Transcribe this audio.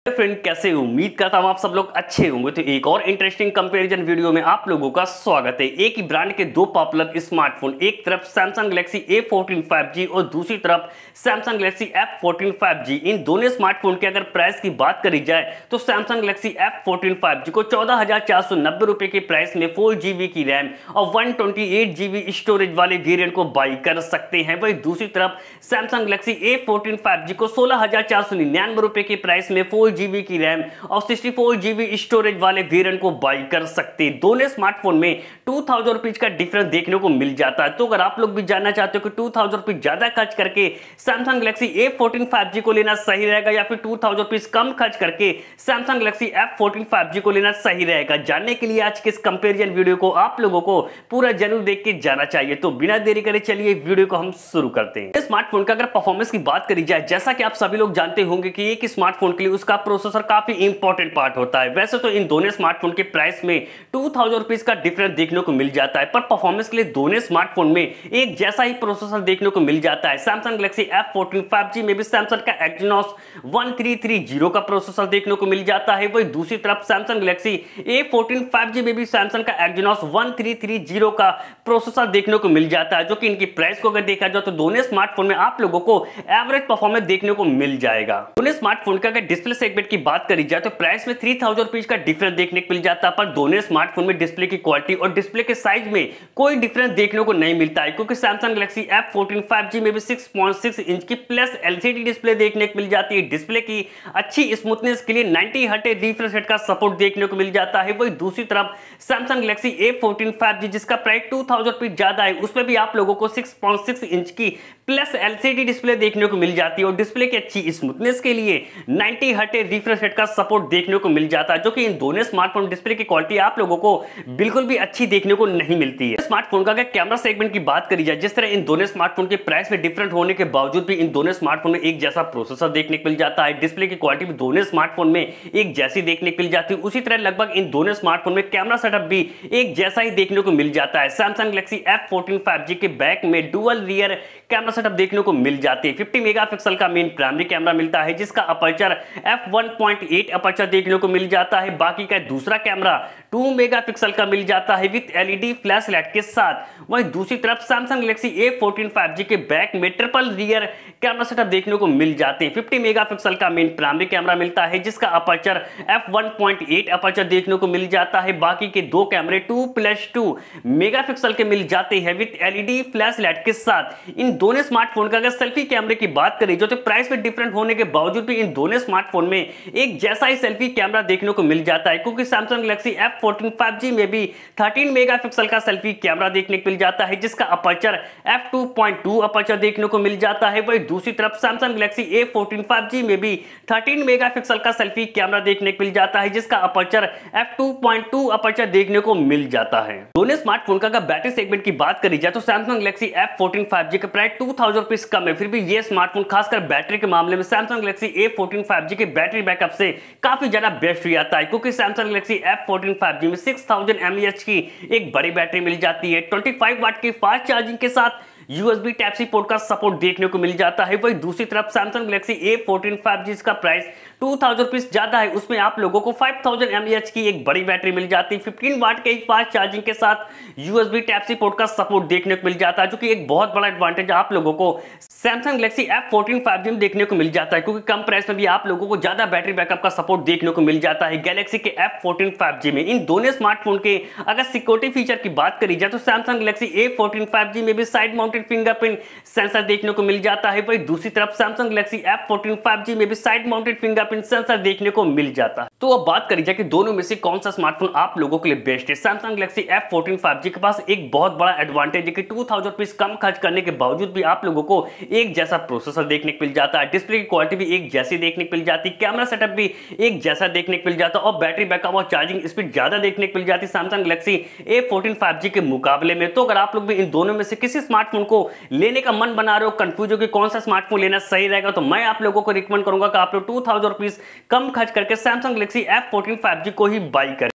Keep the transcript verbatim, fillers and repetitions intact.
Friend, कैसे हो? उम्मीद करता हूं आप सब लोग अच्छे होंगे। तो एक और इंटरेस्टिंग कंपैरिजन वीडियो में आप लोगों का स्वागत है। एक ही ब्रांड के दो पॉपुलर स्मार्टफोन, एक तरफ Samsung Galaxy A fourteen five G और दूसरी तरफ Samsung Galaxy F fourteen five G. इन दोनों स्मार्टफोन के अगर प्राइस की बात करी जाए तो Samsung Galaxy F fourteen five G को चौदह हजार चार सौ नब्बे रुपए के प्राइस में फोर जीबी की रैम और one twenty eight GB storage वाले वेरिएंट को बाई कर सकते हैं। वही दूसरी तरफ Samsung Galaxy A fourteen five G को सोलह हजार चार सौ निन्यानवे रुपए के प्राइस में फोर जीबी की रैम और सिक्सटी फोर जीबी स्टोरेज वाले वेरिएंट को बाई कर सकते हैं। दोनों स्मार्टफोन में टू थाउजेंड रुपीज का डिफरेंस देखने को मिल जाता है। तो अगर आप लोग भी जानना चाहते हो कि टू थाउजेंड रुपीज ज्यादा खर्च करके Samsung Galaxy A fourteen five G को लेना सही रहेगा या फिर टू थाउजेंड रुपीज कम खर्च करके Samsung Galaxy F fourteen five G को लेना सही रहेगा, जानने के लिए आज के इस कंपैरिजन वीडियो को आप लोगों को पूरा जरूर देख के जाना चाहिए। तो बिना देरी करे चलिए वीडियो को हम शुरू करते हैं। स्मार्टफोन का अगर परफॉर्मेंस की बात करी जाए, जैसा कि आप सभी लोग जानते होंगे कि एक स्मार्टफोन के लिए उसका प्रोसेसर काफी इंपॉर्टेंट पार्ट होता है। वैसे तो इन दोनों स्मार्टफोन के प्राइस में टू थाउजेंड रुपीज का डिफरेंस देखने को मिल जाता है, पर परफॉर्मेंस के लिए दोनों स्मार्टफोन में एक जैसा ही प्रोसेसर देखने को मिल जाता है। Samsung Galaxy F fourteen five G में भी सैमसंग का Exynos one three three zero का प्रोसेसर देखने को मिल जाता है। वही दूसरी तरफ Samsung Galaxy A fourteen five G में भी सैमसंग का Exynos one three three zero का प्रोसेसर देखने को मिल जाता है, जो कि इनकी प्राइस को अगर देखा जाए तो दोनों स्मार्टफोन में आप लोगों को एवरेज परफॉर्मेंस देखने को मिल जाएगा। दोनों स्मार्टफोन का अगर डिस्प्ले सेगमेंट की बात करी जाए तो प्राइस में थ्री थाउजेंड रुपीज का डिफरेंस देखने को मिल जाता है, पर दोनों स्मार्टफोन में डिस्प्ले की क्वालिटी और डिस्प्ले के साइज में कोई डिफरेंस देखने को नहीं मिलता है, क्योंकि Samsung Galaxy F fourteen five G में भी सिक्स पॉइंट सिक्स इंच की प्लस एलसीडी डिस्प्ले देखने को मिल जाती है। डिस्प्ले की अच्छी स्मूथनेस के लिए नाइंटी हर्ट्ज रिफ्रेश रेट का सपोर्ट देखने को मिल जाता है। वही दूसरी तरफ Samsung Galaxy A fourteen five G जिसका प्राइस टू थाउजेंड रुपीज ज्यादा है, उसमें भी आप लोगों को सिक्स पॉइंट सिक्स इंच की प्लस एलसीडी डिस्प्ले देखने को मिल जाती है और डिस्प्ले की अच्छी स्मूथनेस के लिए नाइंटी हर्ट्ज रिफ्रेश रेट का सपोर्ट देखने को मिल जाता है, जो कि इन दोनों स्मार्टफोन डिस्प्ले की क्वालिटी आप लोगों को बिल्कुल भी अच्छी देखने को नहीं मिलती है। स्मार्टफोन का अगर कैमरा सेगमेंट की बात करी जाए, जिस तरह इन दोनों स्मार्टफोन के प्राइस में डिफरेंट होने के बावजूद भी इन दोनों स्मार्टफोन में एक जैसा प्रोसेसर देखने को मिल जाता है, डिस्प्ले की क्वालिटी भी दोनों स्मार्टफोन में एक जैसी देखने को मिल जाती है। उसी तरह लगभग इन दोनों स्मार्टफोन में कैमरा सेटअप भी एक जैसा ही देखने को मिल जाता है। Samsung Galaxy F fourteen five G के बैक में डुअल रियर कैमरा सेटअप देखने को मिल जाती है। फिफ्टी मेगापिक्सल का मेन प्राइमरी कैमरा मिलता है, जिसका aperture F one point eight aperture देखने को मिल जाता है। बाकी का दूसरा कैमरा टू मेगापिक्सल का मिल जाता है विद एलईडी फ्लैश लाइट के साथ। वहीं दूसरी तरफ Samsung Galaxy A fourteen five G के बैक में ट्रिपल रियर कैमरा सेटअप देखने को मिल जाते हैं। फिफ्टी मेगापिक्सल का मेन प्राइमरी कैमरा मिलता है, जिसका aperture F one point eight aperture देखने को मिल जाता है। बाकी के दो कैमरे टू प्लस टू मेगापिक्सल के मिल जाते हैं विद एलईडी फ्लैश लाइट के साथ। इन दोनों स्मार्टफोन का अगर सेल्फी कैमरे की बात करें जो तो प्राइस में डिफरेंट होने के बावजूद भी इन दोनों स्मार्टफोन में एक जैसा ही सेल्फी कैमरा देखने को मिल जाता है, क्योंकि Samsung Galaxy F fourteen five G में भी थर्टीन मेगापिक्सल का सेल्फी कैमरा देखने को मिल जाता है, जिसका aperture F two point two aperture देखने को मिल जाता है। वही दूसरी तरफ Samsung Galaxy A fourteen five G में भी थर्टीन मेगापिक्सल का सेल्फी कैमरा देखने को मिल जाता है, जिसका aperture F two point two aperture देखने को मिल जाता है। दोनों स्मार्टफोन का अगर बैटरी सेगमेंट की बात करी जाए तो Samsung Galaxy F fourteen five G का प्राइस टू थाउजेंड रुपीज कम है, फिर भी ये स्मार्टफोन खासकर बैटरी के मामले में Samsung Galaxy A fourteen five G के बैटरी बैकअप से काफी ज्यादा बेस्ट हो जाता है, क्योंकि Samsung Galaxy F fourteen five G में सिक्स थाउजेंड एमएएच की एक बड़ी बैटरी मिल जाती है। ट्वेंटी फाइव वाट की फास्ट चार्जिंग के साथ यूएसबी टाइप सी पोर्ट का सपोर्ट देखने को मिल जाता है। वही दूसरी तरफ Samsung Galaxy A fourteen five G का प्राइस टू थाउजेंड रुपीज ज्यादा है, उसमें आप लोगों को फाइव थाउजेंड एमएएच की एक बड़ी बैटरी मिल जाती है। फिफ्टीन वाट के फास्ट चार्जिंग के साथ यूएसबी टाइप सी पोर्ट का सपोर्ट देखने को मिल जाता है, जो कि एक बहुत बड़ा एडवांटेज आप लोगों को Samsung Galaxy F fourteen five G में देखने को मिल जाता है, क्योंकि कम प्राइस में भी आप लोगों को ज्यादा बैटरी बैकअप का सपोर्ट देखने को मिल जाता है गैलेक्सी के एफ फोर्टीन फाइव जी में। इन दोनों स्मार्टफोन के अगर सिक्योरिटी फीचर की बात करी जाए तो Samsung Galaxy A fourteen five G में भी साइड माउंटेड फिंगरप्रिंट सेंसर देखने को मिल जाता है। वही दूसरी तरफ Samsung Galaxy F fourteen five G में भी साइड माउंटेड फिंगरप्रिंट सेंसर देखने को मिल जाता है। तो अब बात करी जाए कि दोनों में से कौन सा स्मार्टफोन आप लोगों के लिए बेस्ट है। Samsung Galaxy F fourteen five G के पास एक बहुत बड़ा एडवांटेज है कि टू थाउजेंड रुपीज कम खर्च करने के बावजूद भी आप लोगों को एक जैसा प्रोसेसर देखने को मिल जाता है, डिस्प्ले की क्वालिटी भी एक जैसी देखने को मिल जाती है, कैमरा सेटअप भी एक जैसा देखने को मिल जाता है और बैटरी बैकअप और चार्जिंग स्पीड ज्यादा देखने को मिल जाती है Samsung Galaxy A fourteen five G के मुकाबले में। तो अगर आप लोग भी इन दोनों में से किसी स्मार्टफोन को लेने का मन बना रहे हो, कंफ्यूज हो कि कौन सा स्मार्टफोन लेना सही रहेगा, तो मैं आप लोगों को रिकमेंड करूंगा कि आप लोग टू थाउजेंड रुपीज कम खर्च करके Samsung Galaxy F fourteen five G को ही बाई करें।